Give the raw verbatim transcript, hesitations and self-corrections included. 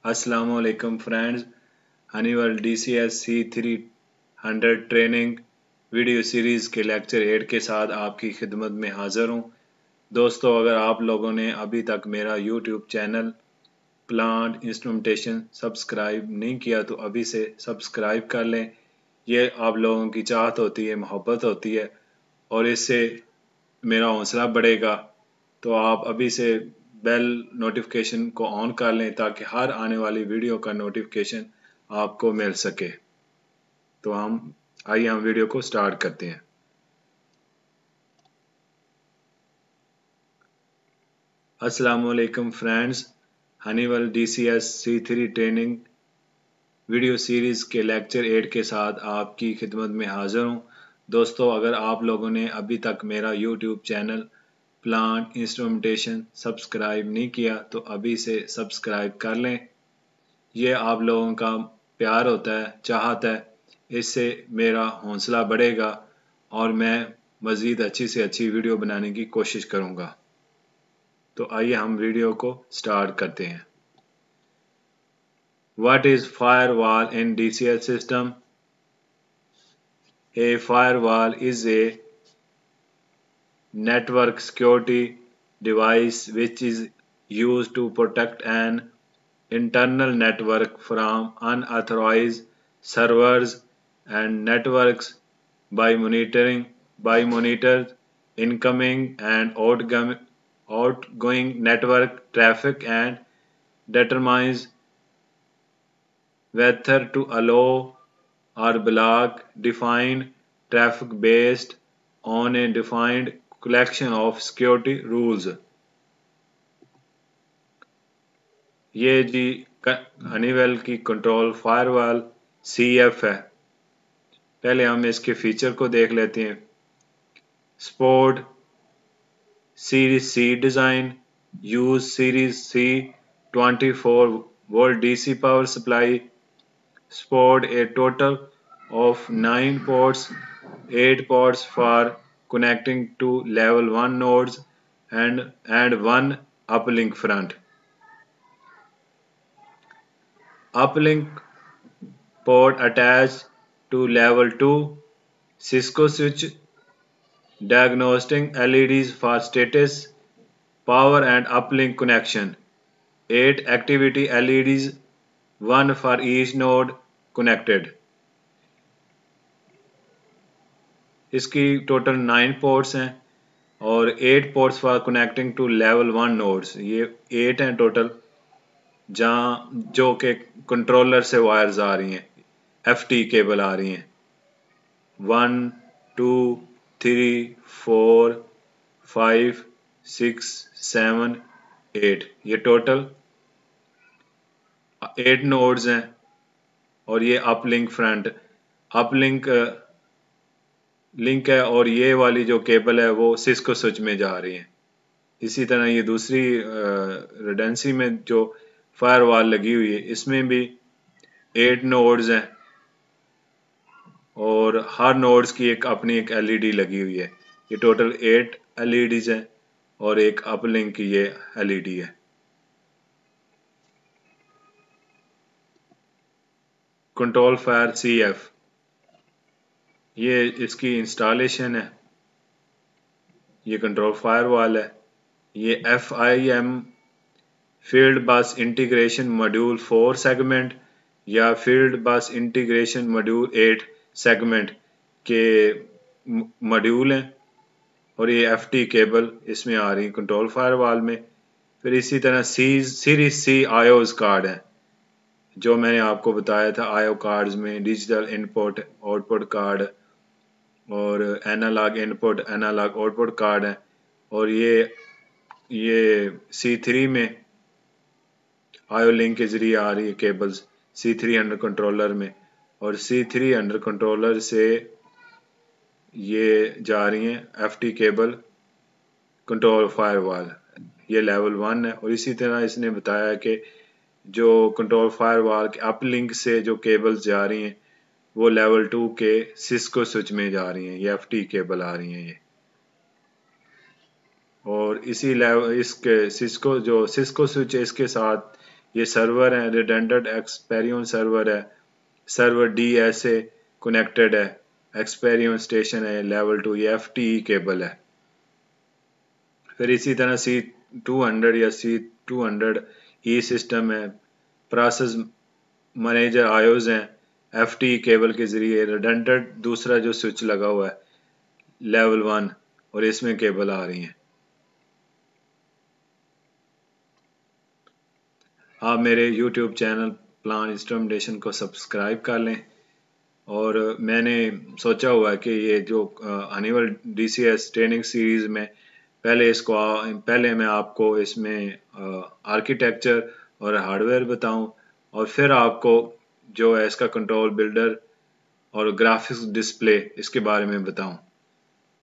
अस्सलाम वालेकुम friends, Honeywell D C S C three hundred training video series के lecture eight के साथ आपकी खिदमत में हाज़िर हूँ। दोस्तों, अगर आप लोगों ने अभी तक मेरा YouTube channel plant instrumentation subscribe नहीं किया तो अभी से सब्सक्राइब कर लें। ये आप लोगों की चाहत होती है, मोहब्बत होती है और इससे मेरा हौसला बढ़ेगा। तो आप अभी से बेल नोटिफिकेशन को ऑन कर लें ताकि हर आने वाली वीडियो का नोटिफिकेशन आपको मिल सके। तो हम आइए हम वीडियो को स्टार्ट करते हैं। अस्सलाम वालेकुम friends, Honeywell D C S C three training video series के लेक्चर एट के साथ आपकी खिदमत में हाज़िर हूँ। दोस्तों, अगर आप लोगों ने अभी तक मेरा YouTube channel plant instrumentation subscribe नहीं किया तो अभी से सब्सक्राइब कर लें। ये आप लोगों का प्यार होता है, चाहत है, इससे मेरा हौसला बढ़ेगा और मैं मज़ीद अच्छी से अच्छी वीडियो बनाने की कोशिश करूँगा। तो आइए हम वीडियो को स्टार्ट करते हैं। What is firewall in D C S system? A firewall is a network security device which is used to protect an internal network from unauthorized servers and networks by monitoring by monitor incoming and outgoing outgoing network traffic and determines whether to allow or block defined traffic based on a defined collection of security rules. ये जी Honeywell की control firewall C F है। पहले हम इसके feature को देख लेते हैं। Support series C design, use series C twenty four volt D C power supply, support a total of nine ports, eight ports for connecting to level one nodes and, and one uplink front. Uplink port attached to level two, Cisco switch, diagnostic L E Ds for status, power and uplink connection, eight activity L E Ds, one for each node connected. इसकी total nine ports हैं और eight ports for connecting to level one nodes. ये eight हैं total, जहाँ जो कि controller से wires आ रही हैं, एफ टी केबल आ रही हैं। One two three four five six seven eight, ये टोटल एट नोड्स हैं। और ये अपलिंक फ्रंट अपलिंक लिंक है और ये वाली जो केबल है वो सिस्को स्विच में जा रही है। इसी तरह ये दूसरी रेडेंसी में जो फायरवॉल लगी हुई है इसमें भी एट नोड्स हैं और हर नोड्स की एक अपनी एक एलईडी लगी हुई है। ये टोटल एट एलईडीज हैं और एक अपलिंक की ये एलईडी है। कंट्रोल फायर सी एफ, ये इसकी इंस्टॉलेशन है। ये कंट्रोल फायरवॉल है। ये F I M field bus integration module four segment या field bus integration module eight segment के मॉड्यूल हैं और ये एफ टी केबल इसमें आ रही है कंट्रोल फायरवॉल में। फिर इसी तरह सी सीरीज सी आयोज कार्ड है, जो मैंने आपको बताया था। आयो कार्ड्स में डिजिटल इनपुट आउटपुट कार्ड और analogue input analogue output card है। और ये ये सी थ्री में आयो लिंक के जरिए आ रही है cables C three hundred controller में, और सी थ्री हंड्रेड कंट्रोलर से ये जा रही हैं F T cable control firewall. ये लेवल वन है। और इसी तरह इसने बताया कि जो कंट्रोल फायरवॉल के अप लिंक से जो केबल्स जा रही हैं वो लेवल टू के सिस्को स्विच में जा रही हैं। ये एफ टी केबल आ रही हैं ये। और इसी लेवल इसके सिस्को जो सिस्को स्विच है इसके साथ یہ سرور ہے، ریڈنڈنٹ ایکسپیریون سرور ہے، server D S A connected ہے، ایکسپیریون اسٹیشن ہے، لیول ٹو، یہ ایف ٹی ای کیبل ہے۔ پھر اسی طرح سی ٹو ہنڈریڈ یا C two hundred E system ہے، پروسیس مینیجر آئیوز ہیں، ایف ٹی ای کیبل کے ذریعے ریڈنڈنٹ دوسرا جو سوئچ لگا ہوا ہے لیول ون، اور اس میں کیبل آ رہی ہیں۔ آپ میرے یوٹیوب چینل پلان انسٹرومنٹیشن کو سبسکرائب کر لیں، اور میں نے سوچا ہوا ہے کہ یہ جو Honeywell D C S training series میں پہلے اس کو پہلے میں آپ کو اس میں آرکیٹیکچر اور ہارڈ ویئر بتاؤں، اور پھر آپ کو جو ہے اس کا کنٹرول بلڈر اور گرافکس ڈسپلے اس کے بارے میں بتاؤں۔